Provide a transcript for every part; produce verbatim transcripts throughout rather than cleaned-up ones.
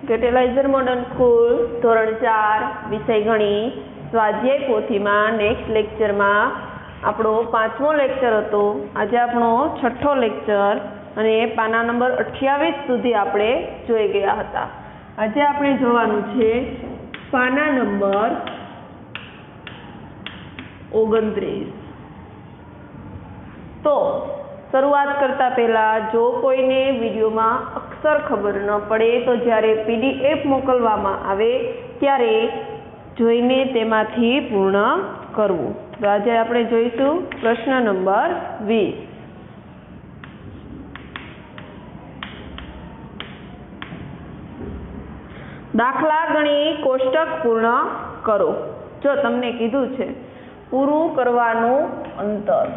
કેટેલાઇઝર modern school ધોરણ ચાર વિષય ગણિત સ્વાધ્યાય પોથીમાં નેક્સ્ટ લેક્ચરમાં આપણો પાંચમો લેક્ચર હતો. આજે આપણો છઠ્ઠો લેક્ચર અને પાના નંબર અઠ્યાવીસ સુધી આપણે જોઈ ગયા હતા. આજે આપણે જોવાનું છે પાના નંબર ઓગણત્રીસ. તો શરૂઆત કરતા પહેલા જો કોઈને વિડીયોમાં અક્ષર ખબર ન પડે તો જ્યારે પીડીએફ મોકલવામાં આવે ત્યારે જોઈને તેમાંથી પૂર્ણ કરવું. તો આજે આપણે જોઈશું પ્રશ્ન નંબર વીસ. દાખલા ગણી કોષ્ટક પૂર્ણ કરો. જો તમને કીધું છે પૂરું કરવાનું અંતર,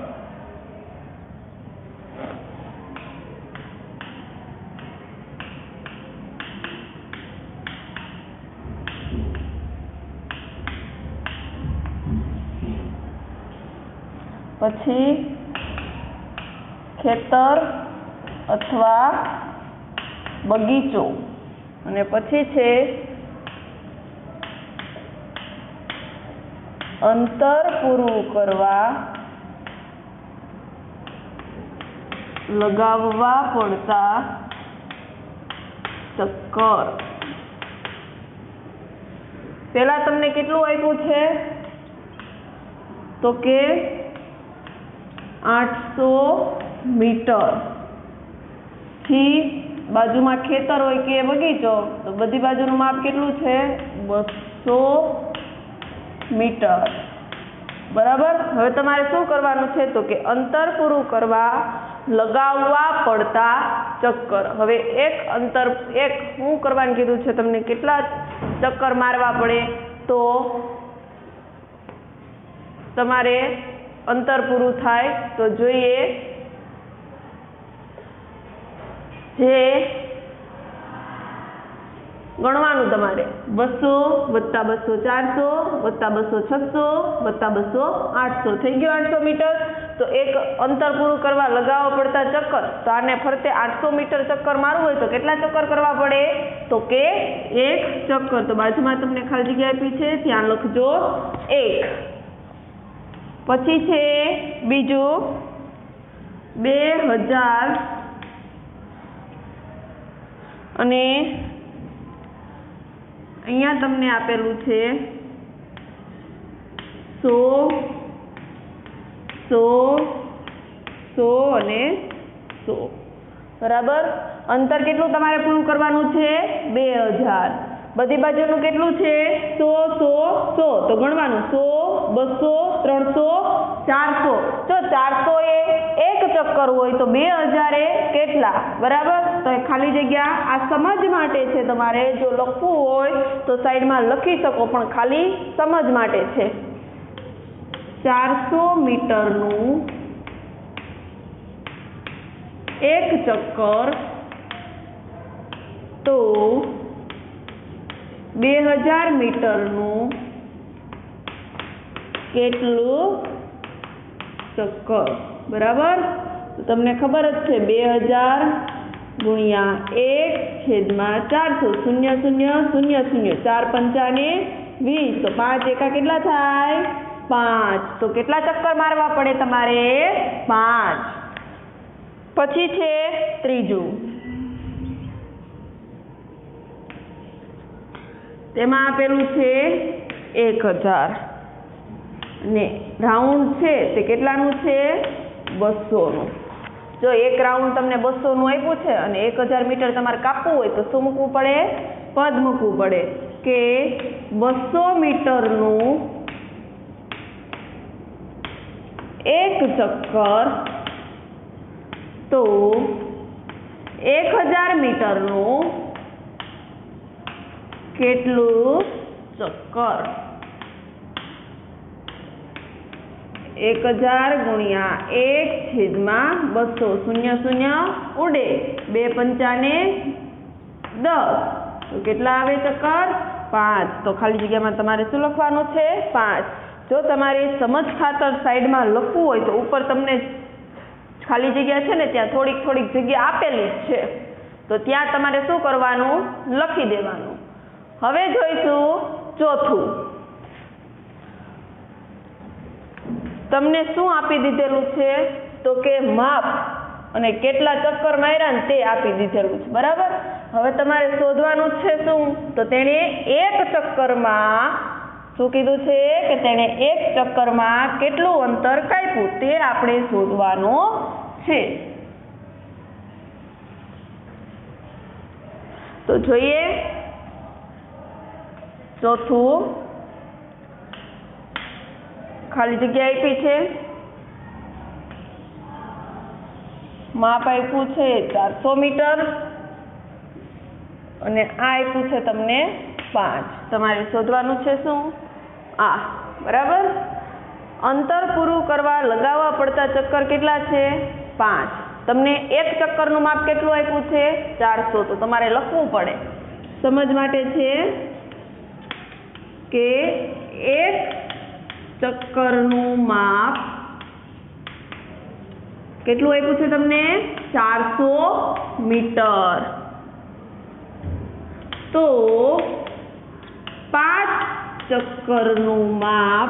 પછી ખેતર અથવા બગીચો, અને પછી છે અંતર પૂરું કરવા લગાવવા પડતા ચક્કર. પેલા તમને કેટલું આપ્યું છે તો કે આઠસો મીટર થી બાજુમાં ખેતર હોય કે બગીચો તો બધી બાજુનું માપ કેટલું છે? બસો મીટર. બરાબર. હવે તમારે શું કરવાનું છે તો કે અંતર પૂરું કરવા લગાવવા પડતા ચક્કર. હવે એક અંતર એક શું કરવાનું કીધું છે તમને? કેટલા ચક્કર મારવા પડે તો તમારે અંતર પૂરું થાય? તો જોઈએ, જે ગણવાનું તમારે બસો વત્તા બસો ચારસો વત્તા બસો છસો વત્તા બસો આઠસો થઈ ગયો આઠસો મીટર. તો એક અંતર પૂરું કરવા લગાવવા પડતા ચક્કર, તો આને ફરતે આઠસો મીટર ચક્કર મારવું હોય તો કેટલા ચક્કર કરવા પડે? તો કે એક ચક્કર. તો બાજુમાં તમને ખાલી જગ્યા આપી છે ત્યાં લખજો એક. પછી છે બીજું બે હજાર અને અહીંયા તમને આપેલું છે સો સો સો અને સો. બરાબર. અંતર કેટલું તમારે પૂરું કરવાનું છે? બે હજાર. બધી બાજુનું કેટલું છે? સો સો સો. તો ગણવાનું સો બસો ત્રણસો ચારસો. જો ચારસો એ એક ચક્કર હોય તો બે હજાર એ કેટલા? બરાબર. તો ખાલી જગ્યા આ સમજ માટે છે. તમારે જો લખવું હોય તો સાઈડમાં લખી શકો, પણ ખાલી સમજ માટે છે. ચારસો મીટરનું એક ચક્કર તો બે હજાર મીટરનું કેટલું ચક્કર? બરાબર. તો તમને ખબર જ છે બે હજાર ગુણ્યા એક છેદમાં ચારસો. શૂન્ય શૂન્ય શૂન્ય શૂન્ય. ચાર પંચાને વીસ. તો પાંચ એકા કેટલા થાય? પાંચ. તો કેટલા ચક્કર મારવા પડે તમારે? પાંચ. પછી છે ત્રીજું, તેમાં આપેલું છે એક હજાર ને રાઉન્ડ છે તે કેટલાનું છે? બસોનું. જો એક રાઉન્ડ તમને બસોનું આપ્યું છે અને એક હજાર મીટર તમારે કાપવું હોય તો શું મૂકવું પડે? પદ મૂકવું પડે કે બસો મીટરનું એક ચક્કર તો એક હજાર મીટરનું કેટલું ચક્કર? એક હજાર ગુણ્યા એક છેદમાં બસો. શૂન્ય શૂન્ય ઉડે. બે પંચાને દસ. તો કેટલા આવે ચક્કર? પાંચ. તો ખાલી જગ્યામાં તમારે શું લખવાનું છે? પાંચ. જો તમારે સમજ ખાતર સાઈડમાં લખવું હોય તો ઉપર તમને ખાલી જગ્યા છે ને ત્યાં થોડીક થોડીક જગ્યા આપેલી જ છે. તો ત્યાં તમારે શું કરવાનું? લખી દેવાનું. હવે જોઈશું ચોથું. તમને શું આપી દીધેલું છે? તો કે માપ અને કેટલા ચક્કર માર્યા ને તે આપી દીધેલું છે, બરાબર. હવે તમારે શોધવાનું છે શું? તો તેણે એક ચક્કરમાં શું કીધું છે કે તેણે એક ચક્કરમાં કેટલું અંતર કાપ્યું તે આપણે શોધવાનું છે. તો જોઈએ ચોથું. ખાલી જગ્યા આપી છે, માપ આપ્યું છે ચારસો મીટર અને આ આપ્યું છે તમને પાંચ. તમારે શોધવાનું છે શું? આ, બરાબર. અંતર પૂરું કરવા લગાવવા પડતા ચક્કર કેટલા છે? પાંચ. તમને એક ચક્કરનું માપ કેટલું આપ્યું છે? ચારસો. તો તમારે લખવું પડે. સમજ માટે છે કે એક ચક્કરનું માપ કેટલું આપ્યું છે તમને? ચારસો મીટર. તો પાંચ ચક્કરનું માપ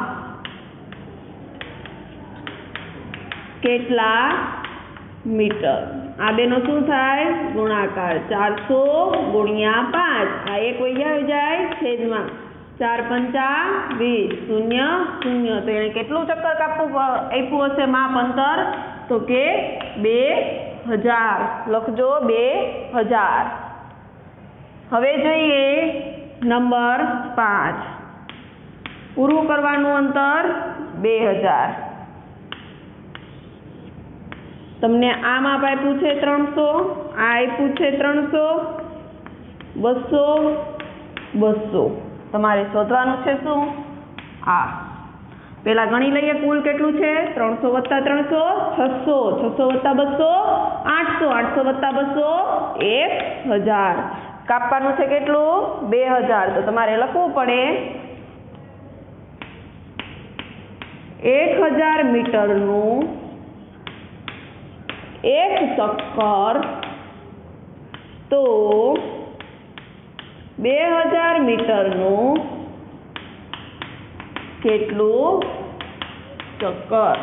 કેટલા મીટર? આ બેનો શું થાય? ગુણાકાર. ચારસો ગુણ્યા પાંચ. આ એક વહી આવી જાય છેદમાં. ચાર પંચા વીસ. શૂન્ય શૂન્ય. તો એને કેટલું ચક્કર કાપવું આપ્યું હશે માપ અંતર? તો કે બે હજાર. લખજો બે હજાર. હવે જોઈએ નંબર પાંચ. પૂરું કરવાનું અંતર બે હજાર. તમને આ માપ આપ્યું છે ત્રણસો, આ આપ્યું છે ત્રણસો, બસો, બસો. તમારે શોધવાનું છે શું? આ. પેલા ગણી લઈએ કુલ કેટલું છે? ત્રણસો વત્તા ત્રણસો છસો, છસો વત્તા બસો આઠસો, આઠસો વત્તા બસો એક હજાર. કાપવાનું છે કેટલું? બે હજાર. તો તમારે લખવું પડે એક હજાર મીટરનું એક ચક્કર તો બે હજાર મીટરનું કેટલું ચક્કર?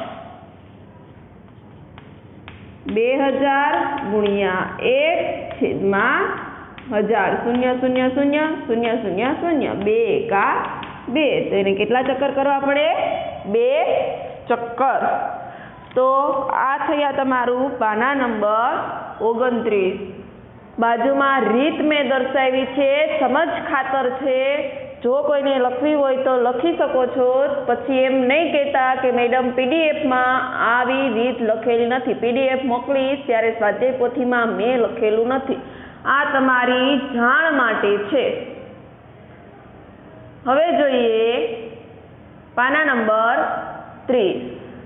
બે હજાર ગુણ્યા એક છેદમાં હજાર. શૂન્ય શૂન્ય શૂન્ય શૂન્ય શૂન્ય શૂન્ય. બે એકા બે. તો એને કેટલા ચક્કર કરવા પડે? બે ચક્કર. તો આ થયા તમારું પાના નંબર ઓગણત્રીસ. બાજુમાં રીત મેં દર્શાવી છે, સમજ ખાતર છે. જો કોઈને લખવી હોય તો લખી શકો છો. પછી એમ નહીં કહેતા કે મેડમ પીડીએફમાં આવી રીત લખેલી નથી. પીડીએફ મોકલીશ ત્યારે સ્વાધ્યાય પોથીમાં મેં લખેલું નથી. આ તમારી જાણ માટે છે. હવે જોઈએ પાના નંબર ત્રીસ.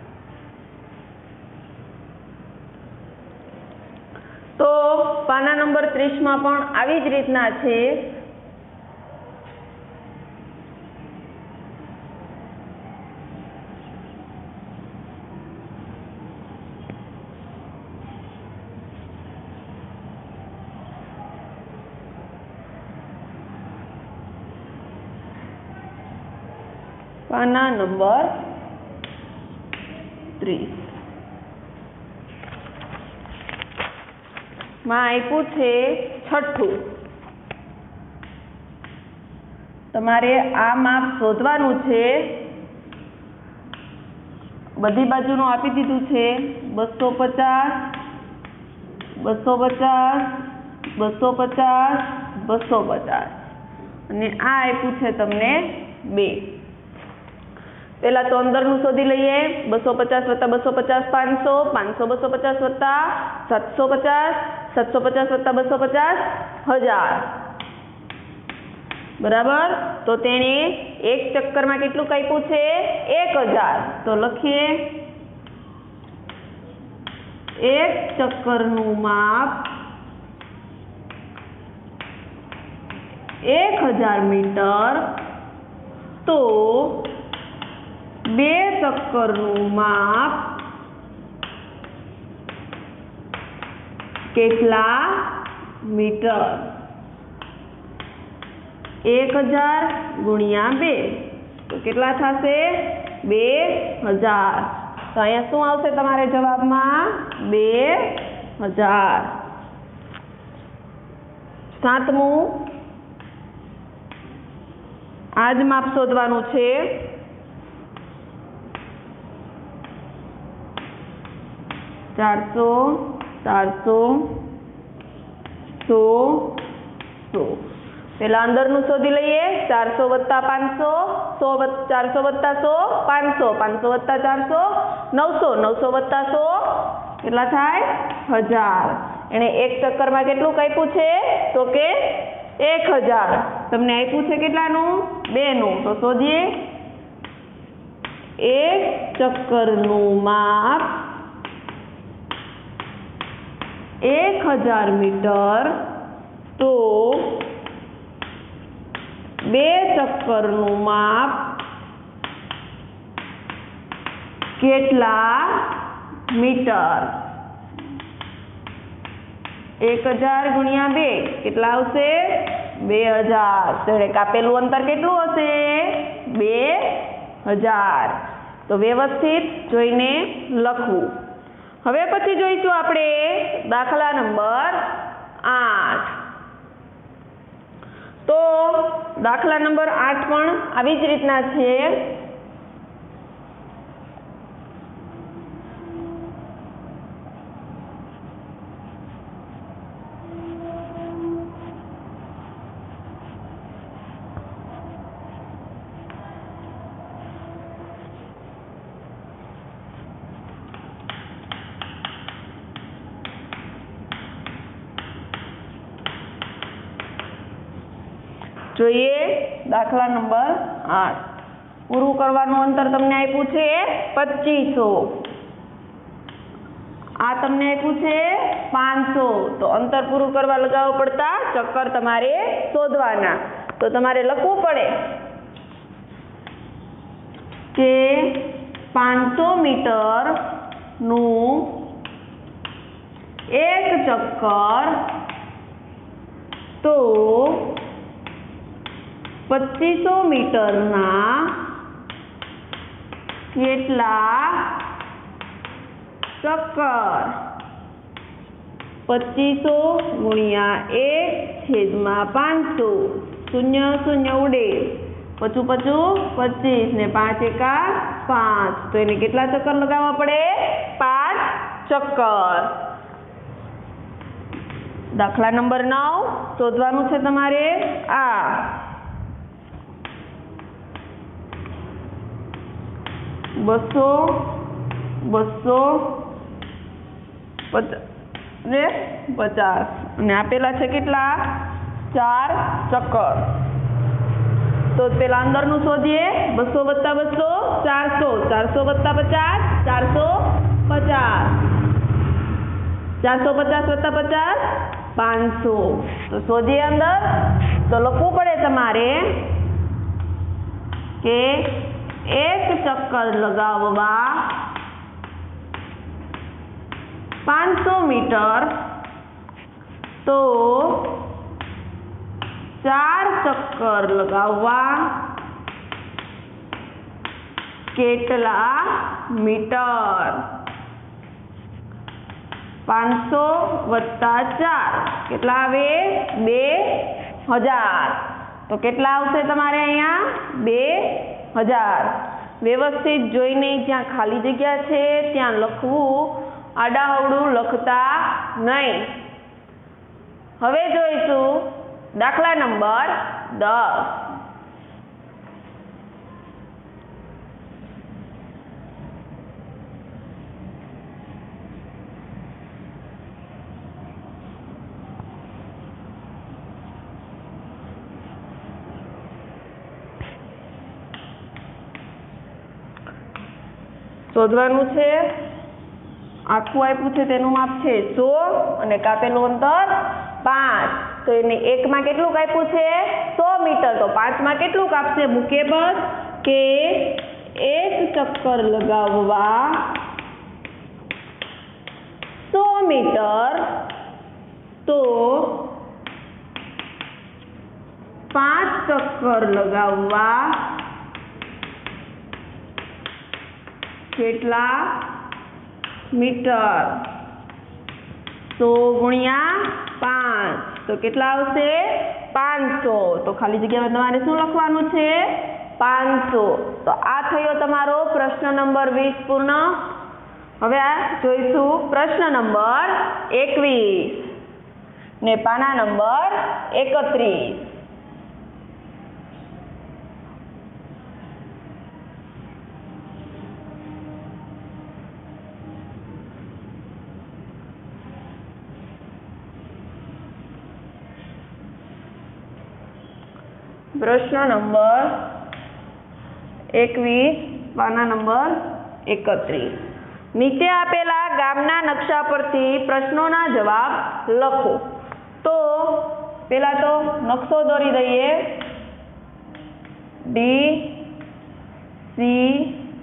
તો પાના નંબર ત્રીસમાં પણ આવી જ રીતના છે. પાના નંબર ત્રીસ માં આપ્યું છે છઠ્ઠું. તમારે આ માપ શોધવાનું છે. બધી બાજુનું આપી દીધું છે. બસો પચાસ, બસો પચાસ, બસો પચાસ, બસો પચાસ અને આ આપ્યું છે તમને બે. પહેલા તો અંદરનું શોધી લઈએ. બસો પચાસ વત્તા બસો પચાસ પાંચસો, પાંચસો બસો પચાસ વત્તા સાતસો પચાસ, સાતસો પચાસ વત્તા બસો પચાસ હજાર. બરાબર. તો તેણે એક ચક્કરમાં કેટલું કાપ્યું છે? એક હજાર. તો લખીએ એક ચક્કરનું માપ એક હજાર મીટર. તો બે ચક્કરનું માપ કેટલા મીટર એક હજાર ગુણ્યા બે તો કેટલા થશે બે હજાર તો અહીંયા શું આવશે તમારે જવાબમાં બે હજાર સાતમું આ જ માપ શોધવાનું છે ચારસો ચારસો સો સો પેલા અંદરનું શોધી લઈએ ચારસો વત્તા પાંચસો સો ચારસો વત્તા સો પાંચસો પાંચસો વત્તા ચારસો નવસો નવસો વત્તા સો કેટલા થાય હજાર એણે એક ચક્કરમાં કેટલું આપ્યું છે તો કે એક હજાર તમને આપ્યું છે કેટલાનું બેનું તો શોધીએ એક ચક્કરનું માપ એક હજાર મીટર તો બે ચક્કરનું માપ કેટલા મીટર એક હજાર ગુણ્યા બે કેટલા આવશે બે હજાર તો કાપેલું અંતર કેટલું હશે બે હજાર તો વ્યવસ્થિત જોઈને લખવું હવે પછી જોઈશું આપણે દાખલા નંબર આઠ તો દાખલા નંબર આઠ પણ આવી જ રીતના છે જોઈએ દાખલા નંબર આઠ પૂરું કરવાનું અંતર તમને આપ્યું છે પચીસો આ તમને આપ્યું છે પાંચસો તો અંતર પૂરું કરવા લગાવવા પડતા ચક્કર તમારે શોધવાના તો તમારે લખવું પડે કે પાંચસો મીટર નું એક ચક્કર તો પચીસો મીટરના કેટલા ચક્કર પચીસો ગુણ્યા એક છેદમાં પાંચસો શૂન્ય શૂન્ય ઉડે પચું પચું પચીસ ને પાંચ એકા પાંચ તો એને કેટલા ચક્કર લગાવવા પડે પાંચ ચક્કર દાખલા નંબર નવ શોધવાનું છે તમારે આ બસો બસો ને પચાસ અને આપેલા છે કેટલા ચાર ચક્કર તો પેલા અંદરનું શોધીએ બસો વત્તા બસો ચારસો ચારસો વત્તા પચાસ ચારસો પચાસ ચારસો પચાસ વત્તા પચાસ પાંચસો તો શોધીએ અંદર તો લખવું પડે તમારે કે એક ચક્કર લગાવવા પાંચસો મીટર તો ચાર ચક્કર લગાવવા કેટલા મીટર પાંચસો વત્તા ચાર કેટલા આવે બે હજાર તો કેટલા આવશે તમારે અહીંયા બે હજાર વ્યવસ્થિત જોઈને જ્યાં ખાલી જગ્યા છે ત્યાં લખવું આડાઅવળું લખતા નહીં હવે જોઈશું દાખલા નંબર દસ શોધવાનું છે આખું આપ્યું છે તેનું માપ છે સો અને કાપેલું અંતર પાંચ તો એને એકમાં કેટલું કાપ્યું છે સો મીટર તો પાંચમાં કેટલું કાપશે મૂકે બસ કે એક ચક્કર લગાવવા સો મીટર તો પાંચ ચક્કર લગાવવા કેટલા મીટર? સો ગુણ્યા પાંચ તો કેટલા આવશે? પાંચસો. તો ખાલી જગ્યામાં તમારે શું લખવાનું છે? પાંચસો. તો આ થયો તમારો પ્રશ્ન નંબર વીસ પૂર્ણ. હવે આ જોઈશું પ્રશ્ન નંબર એકવીસ ને પાના નંબર એકત્રીસ. પ્રશ્ન નંબર એકવીસ પાના નંબર એકત્રીસ. નીચે આપેલા ગામના નકશા પરથી પ્રશ્નોના જવાબ લખો. તો પહેલા તો નકશો દોરી દઈએ. D C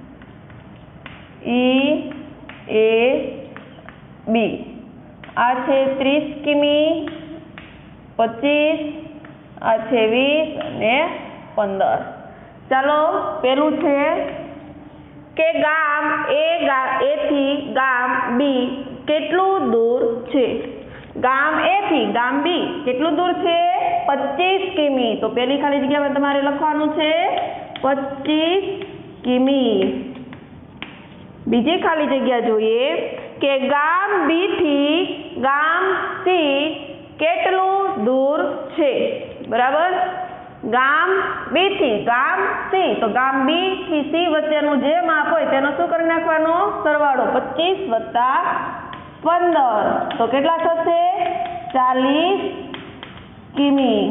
E A B. આ છે ત્રીસ કિમી, પચીસ, આ છે વીસ અને પંદર. ચાલો પેલું છે કે ગામ એ એથી ગામ બી કેટલું દૂર છે? ગામ એ થી ગામ બી કેટલું દૂર છે? પચીસ કિમી. તો પેલી ખાલી જગ્યામાં તમારે લખવાનું છે પચીસ કિમી. બીજી ખાલી જગ્યા જોઈએ કે ગામ બી થી ગામ સી કેટલું દૂર છે? બરાબર. ગામ બી થી ગામ સી. તો ગામ બી થી સી વચ્ચેનું જે માપ હોય તેનો શું કરી નાખવાનો? સરવાળો. પચીસ વત્તા પંદર તો કેટલા થશે? ચાલીસ કિમી.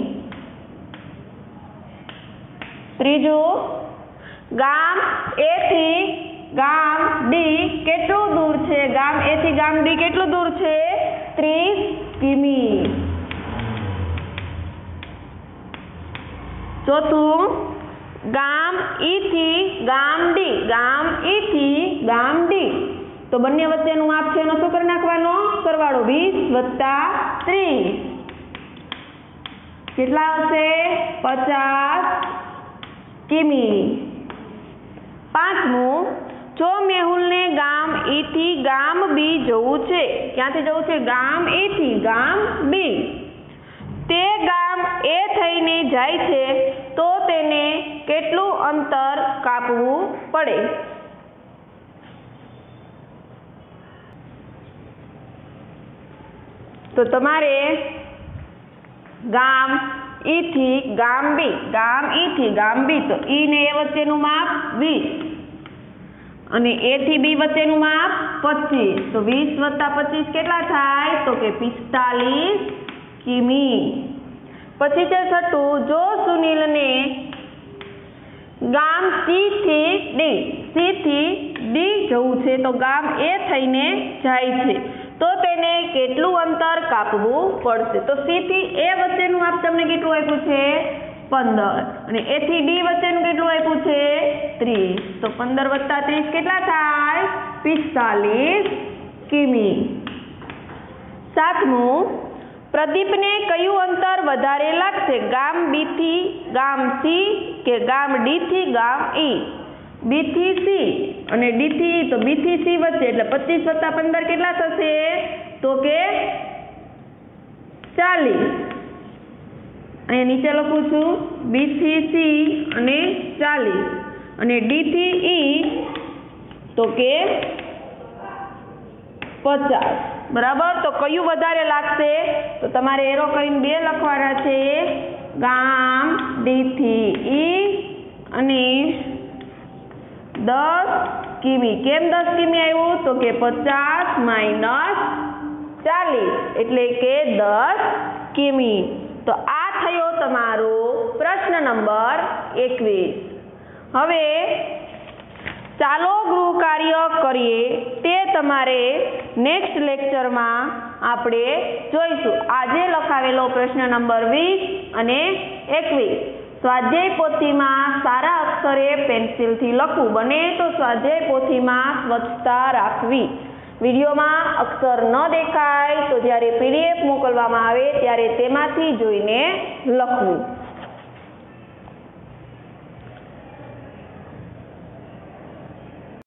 ત્રીજું, ગામ એ થી ગામ ડી કેટલું દૂર છે? ગામ એ થી ગામ ડી કેટલું દૂર છે? ત્રીસ કિમી. ચોથું, ગામ ઈ થી ગામ ડી ગામ ઈ થી ગામ ડી તો બંને વચ્ચેનું માપ છે એનો શું કરી નાખવાનો? સરવાળો. વીસ વત્તા ત્રીસ કેટલા હશે? પચાસ કિમી. પાંચમું, જો મેહુલને ગામ ઈ થી ગામ બી જવું છે, ક્યાંથી જવું છે? ગામ ઈ થી ગામ બી. તે ગામ એ થઈને જાય છે તો તેને કેટલું અંતર કાપવું પડે? તો તમારે ગામ ઈ થી ગામ બી ગામ ઈ થી ગામ બી તો ઈ ને એ વચ્ચેનું માપ વીસ અને એ થી બી વચ્ચેનું માપ પચીસ. તો વીસ વત્તા પચીસ કેટલા થાય? તો કે પિસ્તાલીસ કિમી. પછી છે છઠ્ઠું, જો સુનિલને ગામ સી થી ડી સી થી ડી જવું છે તો ગામ એ થઈને જાય છે તો તેને કેટલું અંતર કાપવું પડશે? તો સી થી એ વચ્ચેનું માપ તમને કેટલું આપ્યું છે? પંદર. અને એ થી ડી વચ્ચેનું કેટલું આપ્યું છે? ત્રીસ. તો પંદર વત્તા ત્રીસ કેટલા થાય? પિસ્તાલીસ કિમી. સાતમું, પ્રદીપને કયું અંતર વધારે લાગશે? ગામ બી થી ગામ સી કે ગામ ડી થી ગામ ઈ? બી થી સી અને ડી થી ઈ. તો બી થી સી વચ્ચે એટલે પચીસ વત્તા પંદર કેટલા થશે? તો કે ચાલીસ. અહીંયા નીચે લખું છું બી થી સી અને ચાલીસ અને ડી થી ઈ તો કે પચાસ. બરાબર. તો કયું વધારે લાગશે? તો તમારે એરો કરીને બે લખવાના છે. ગામ ડી થી ઈ અને દસ કિમી. કેમ દસ કિમી આવ્યું? તો કે પચાસ માઇનસ ચાલીસ એટલે કે દસ કિમી. તો આ થયો તમારો પ્રશ્ન નંબર એકવીસ. હવે ચાલો ગૃહ કાર્ય કરીએ તે તમારે નેક્સ્ટ લેક્ચરમાં આપણે જોઈશું. આજે લખાવેલો પ્રશ્ન નંબર વીસ અને એકવીસ સ્વાધ્યાય પોથીમાં સારા અક્ષરે પેન્સિલથી લખવું. બને તો સ્વાધ્યાય પોથીમાં સ્વચ્છતા રાખવી. વિડીયોમાં અક્ષર ન દેખાય તો જ્યારે પીડીએફ મોકલવામાં આવે ત્યારે તેમાંથી જોઈને લખવું.